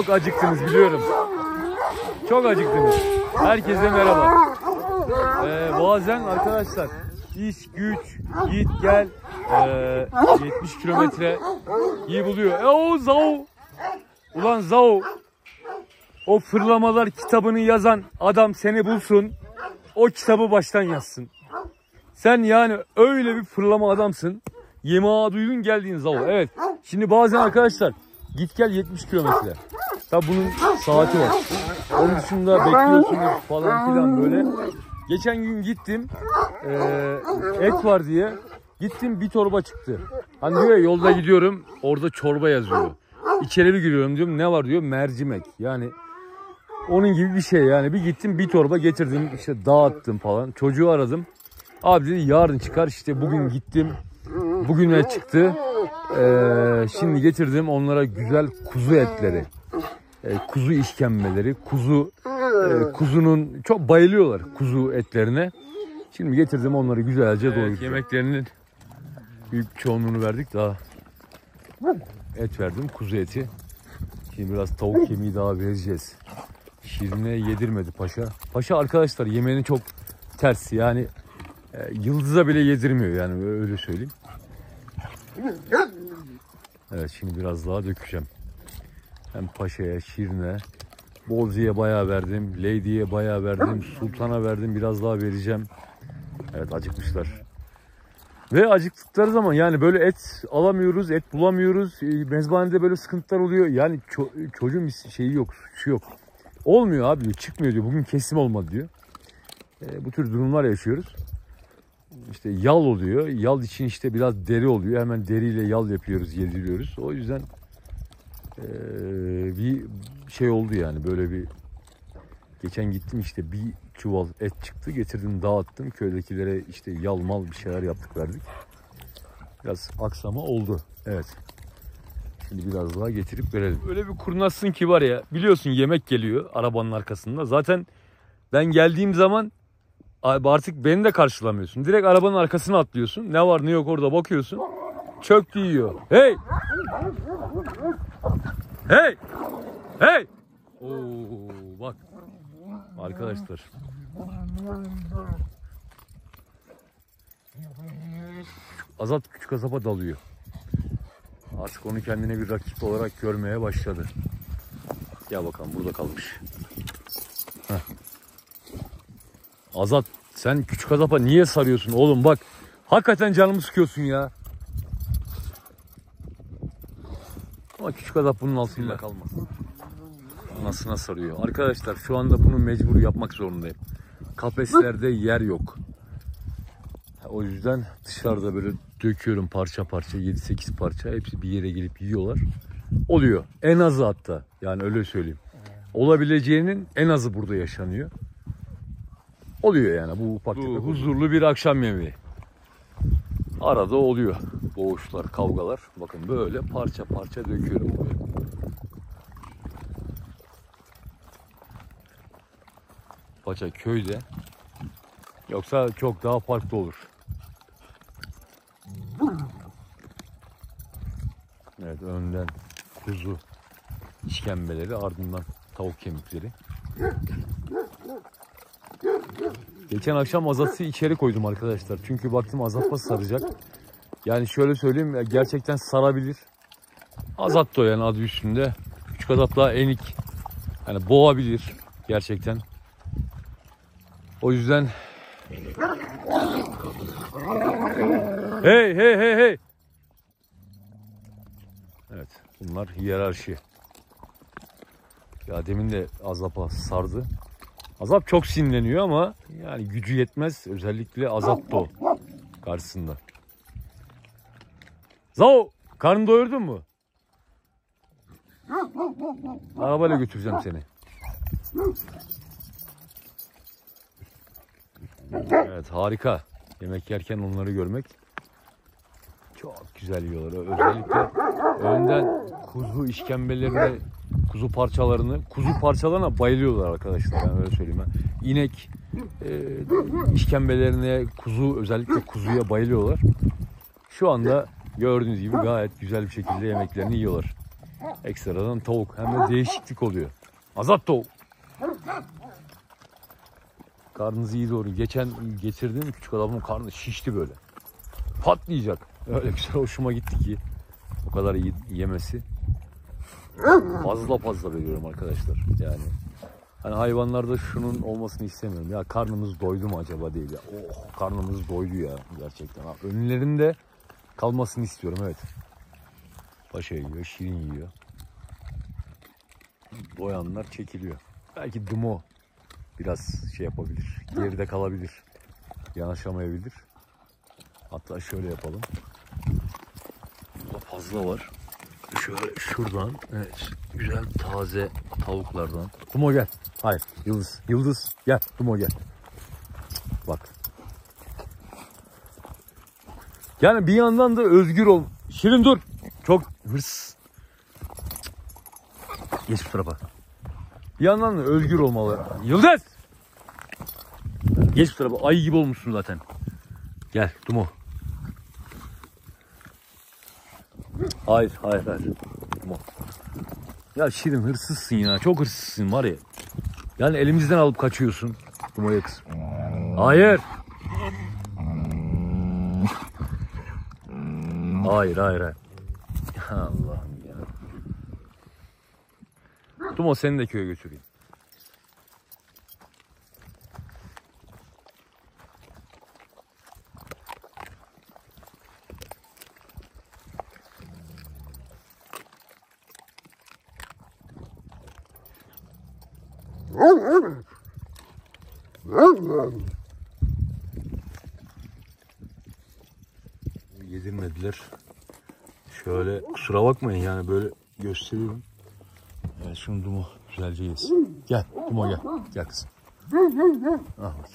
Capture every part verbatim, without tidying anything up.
Çok acıktınız biliyorum. Çok acıktınız. Herkese merhaba. Ee, bazen arkadaşlar iş güç git gel ee, yetmiş kilometre iyi buluyor. E o Zao. Ulan Zao. O fırlamalar kitabını yazan adam seni bulsun. O kitabı baştan yazsın. Sen yani öyle bir fırlama adamsın. Yemeği duydun geldiğin Zao. Evet. Şimdi bazen arkadaşlar git gel yetmiş kilometre. Tabi bunun saati var. Onun dışında bekliyorsunuz falan filan böyle. Geçen gün gittim. E, et var diye. Gittim bir torba çıktı. Hani diyor ya yolda gidiyorum orada çorba yazıyor. İçeri bir giriyorum diyorum ne var diyor mercimek. Yani onun gibi bir şey yani. Bir gittim bir torba getirdim işte dağıttım falan. Çocuğu aradım. Abi dedi yarın çıkar işte bugün gittim. Bugüne çıktı. Ee, şimdi getirdim onlara güzel kuzu etleri. Ee, kuzu işkembeleri. Kuzu e, kuzunun çok bayılıyorlar kuzu etlerine. Şimdi getirdim onları güzelce evet, doyurdum. Yemeklerinin büyük çoğunluğunu verdik daha. Et verdim kuzu eti. Şimdi biraz tavuk kemiği daha vereceğiz. Şirine yedirmedi paşa. Paşa arkadaşlar yemeğini çok ters yani e, yıldıza bile yedirmiyor yani öyle söyleyeyim. Evet şimdi biraz daha dökeceğim. Hem paşaya, şirine, Bolzi'ye bayağı verdim, Lady'ye bayağı verdim, Sultan'a verdim biraz daha vereceğim. Evet acıkmışlar. Ve acıktıkları zaman yani böyle et alamıyoruz, et bulamıyoruz. Mezbanede böyle sıkıntılar oluyor. Yani ço çocuğun bir şeyi yok, suçu yok. Olmuyor abi diyor, çıkmıyor diyor. Bugün kesim olmadı diyor. E, bu tür durumlar yaşıyoruz. İşte yal oluyor. Yal için işte biraz deri oluyor. Hemen deriyle yal yapıyoruz, yediriyoruz. O yüzden e, bir şey oldu yani böyle bir. Geçen gittim işte bir çuval et çıktı. Getirdim dağıttım. Köydekilere işte yal mal bir şeyler yaptık verdik. Biraz aksama oldu. Evet. Şimdi biraz daha getirip verelim. Öyle bir kurnazsın ki var ya biliyorsun yemek geliyor arabanın arkasında. Zaten ben geldiğim zaman artık beni de karşılamıyorsun. Direkt arabanın arkasına atlıyorsun. Ne var ne yok orada bakıyorsun. Çöktü yiyor. Hey! Hey! Hey! Oo bak. Arkadaşlar. Azat küçük kasaba dalıyor. Artık onu kendine bir rakip olarak görmeye başladı. Gel bakalım burada kalmış. Heh. Azat sen küçük kasaba niye sarıyorsun oğlum bak. Hakikaten canımı sıkıyorsun ya. Ama küçük azap bunun altında kalmaz. Anasına sarıyor. Arkadaşlar şu anda bunu mecbur yapmak zorundayım. Kafeslerde yer yok. O yüzden dışarıda böyle döküyorum parça parça yedi sekiz parça. Hepsi bir yere gelip yiyorlar. Oluyor. En azı hatta. Yani öyle söyleyeyim. Olabileceğinin en azı burada yaşanıyor. Oluyor yani bu ufak tefek huzurlu bir akşam yemeği. Arada oluyor. Boğuşlar, kavgalar. Bakın böyle parça parça döküyorum buraya. Paça köyde. Yoksa çok daha farklı olur. Evet önden kuzu işkembeleri ardından tavuk kemikleri. Geçen akşam azatı içeri koydum arkadaşlar. Çünkü baktım azatma saracak. Yani şöyle söyleyeyim gerçekten sarabilir. Azat da yani adı üstünde. Küçük azat daha enik. Yani boğabilir gerçekten. O yüzden hey hey hey hey. Evet bunlar hiyerarşi. Ya demin de Azap'a sardı. Azap çok sinirleniyor ama yani gücü yetmez. Özellikle Azap da o karşısında. Zao karnını doyurdun mu? Arabayla götüreceğim seni. Evet harika. Yemek yerken onları görmek çok güzel yiyorlar. Özellikle önden kuzu işkembelerini, kuzu parçalarını, kuzu parçalarına bayılıyorlar arkadaşlar. Yani öyle söyleyeyim ben. İnek e, işkembelerine, kuzu özellikle kuzuya bayılıyorlar. Şu anda gördüğünüz gibi gayet güzel bir şekilde yemeklerini yiyorlar. Ekstradan tavuk. Hem de değişiklik oluyor. Azat tavuk. Karnınızı iyi doğru. Geçen getirdim, küçük adamın karnı şişti böyle. Patlayacak. Öyle güzel hoşuma gitti ki. O kadar iyi yemesi. Fazla fazla veriyorum arkadaşlar. Yani hani hayvanlarda şunun olmasını istemiyorum. Ya karnımız doydu mu acaba değil ya. Oh, karnımız doydu ya gerçekten. Önlerinde kalmasını istiyorum, evet. Paşa yiyor, şirin yiyor. Doyanlar çekiliyor. Belki Dumo biraz şey yapabilir. Geride kalabilir. Yanaşamayabilir. Hatta şöyle yapalım. Burada fazla var. Şöyle şuradan, evet, güzel taze tavuklardan. Dumo gel. Hayır, Yıldız. Yıldız gel. Dumo gel. Bak. Yani bir yandan da özgür ol. Şirin dur. Çok hırs. Geç bu tarafa. Bir yandan da özgür olmalı. Yıldız! Geç bu tarafa. Ayı gibi olmuşsun zaten. Gel Dumo. Hayır, hayır, hayır. Dumo. Ya Şirin hırsızsın ya. Çok hırsızsın var ya. Yani elimizden alıp kaçıyorsun. Dumo'ya kız. Hayır. Hayır, hayır, hayır. Allah'ım ya. Dumo seni de köye götüreyim. Yedirmediler. Şöyle kusura bakmayın yani böyle gösteriyorum. Evet şunu Dumo güzelce yesin. Gel Dumo gel. Gel kızım. Ah bak.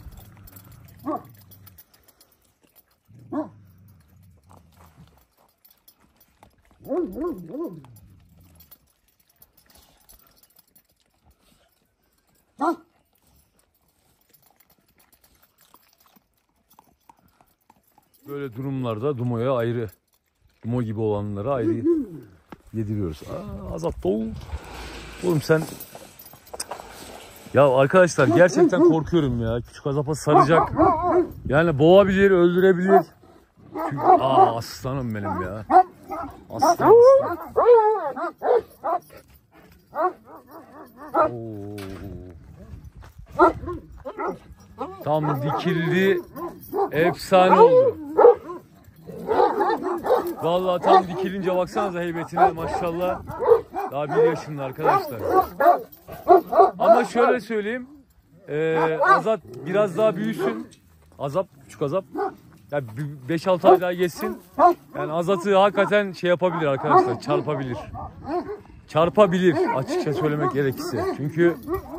Böyle durumlarda Dumo'ya ayrı, Dumo gibi olanlara ayrı yediriyoruz. Aa, Azat doğu. Oğlum sen... Ya arkadaşlar gerçekten korkuyorum ya. Küçük Azap'a saracak. Yani boğabilir, öldürebilir. Çünkü... Aa aslanım benim ya. Aslan aslan. Oo. Tam dikildi. Efsane oldu. Vallahi tam dikilince baksanıza heybetine maşallah. Daha bir yaşında arkadaşlar. Ama şöyle söyleyeyim. E, Azat biraz daha büyüsün. Azap, küçük Azap. Yani beş altı ay daha geçsin. Yani Azat'ı hakikaten şey yapabilir arkadaşlar. Çarpabilir. Çarpabilir açıkça söylemek gerekirse. Çünkü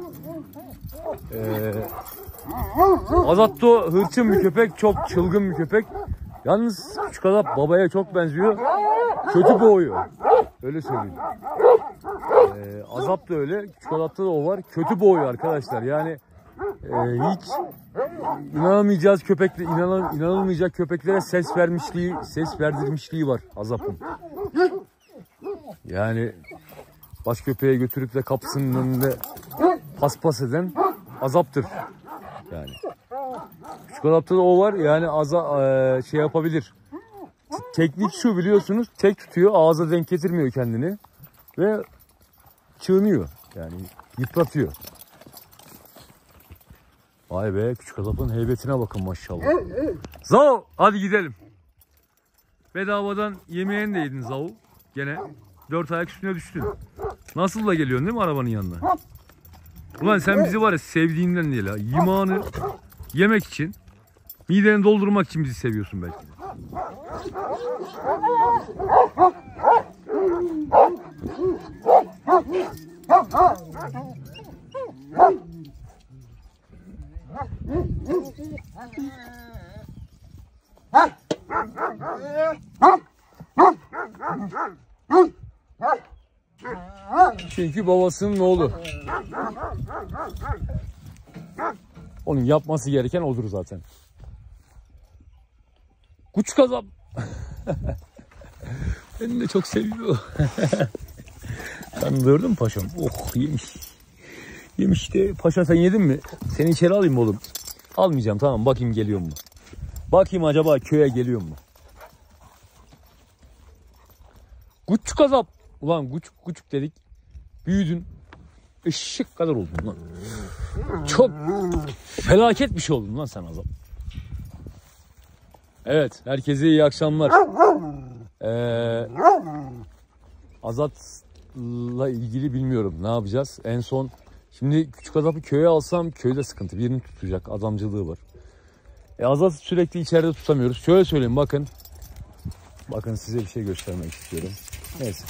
e, Azat da hırçın bir köpek. Çok çılgın bir köpek. Yalnız küçük Azap babaya çok benziyor. Kötü boğuyor. Öyle söyleyeyim. Ee, Azap da öyle. Küçük Azap'ta da o var. Kötü boğuyor arkadaşlar. Yani e, hiç inanamayacağız köpekle inan, inanılmayacak köpeklere ses vermişliği, ses verdirmişliği var Azap'ın. Yani baş köpeğe götürüp de kapısının önünde paspas eden Azap'tır. Yani küçük Azap'ta da o var. Yani aza e, şey yapabilir. Teknik şu biliyorsunuz, tek tutuyor, ağza denk getirmiyor kendini ve çığınıyor, yani yıpratıyor. Vay be, küçük Azap'ın heybetine bakın maşallah. Zao, hadi gidelim. Bedavadan yemeğini de yedin Zao. Gene dört ayak üstüne düştün. Nasıl da geliyorsun değil mi arabanın yanına? Ulan sen bizi var ya sevdiğinden değil ha. Yımağını yemek için, mideni doldurmak için bizi seviyorsun belki de. Çünkü babasının oğlu. Onun yapması gereken odur zaten. Küçük Azap. Beni de çok seviyor. Sen gördün mü paşam? Oh yemiş. Yemiş de paşa sen yedin mi? Seni içeri alayım mı oğlum? Almayacağım tamam bakayım geliyor mu? Bakayım acaba köye geliyor mu? Küçük azap. Ulan küçük küçük dedik. Büyüdün. Işık kadar oldun lan. Çok felaket bir şey oldun lan sen azap. Evet herkese iyi akşamlar. Ee, Azat'la ilgili bilmiyorum ne yapacağız. En son şimdi küçük Azap'ı köye alsam köyde sıkıntı. Birini tutacak adamcılığı var. E, Azat'ı sürekli içeride tutamıyoruz. Şöyle söyleyeyim bakın. Bakın size bir şey göstermek istiyorum. Neyse.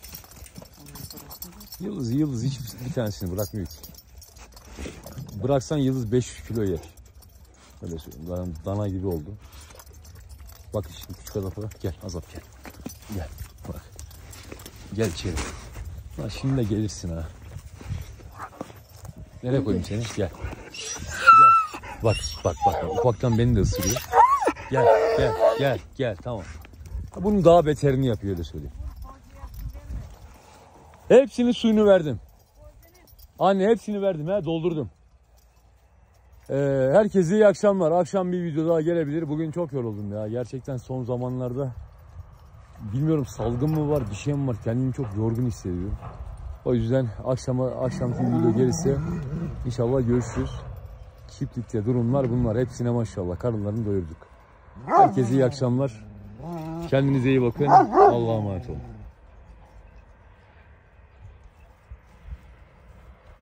Yıldız Yıldız hiç bir tanesini bırakmıyor ki. Bıraksan Yıldız beş yüz kilo yer. Öyle söyleyeyim. Dana, dana gibi oldu. Bak şimdi küçük Azap'a gel Azap gel. Gel bak. Gel içeri. Lan şimdi de gelirsin ha. Nereye koyayım seni? Gel. Gel. Bak bak bak. Ufaktan beni de ısırıyor. Gel gel gel gel tamam. Bunun daha beterini yapıyor öyle söyleyeyim. Hepsini suyunu verdim. Anne hepsini verdim ha doldurdum. Ee, herkese iyi akşamlar. Akşam bir video daha gelebilir. Bugün çok yoruldum ya. Gerçekten son zamanlarda bilmiyorum salgın mı var bir şey mi var. Kendimi çok yorgun hissediyorum. O yüzden akşama akşamki video gelirse inşallah görüşürüz. Çiftlikte durumlar bunlar. Hepsine maşallah karınlarını doyurduk. Herkese iyi akşamlar. Kendinize iyi bakın. Allah'a emanet olun.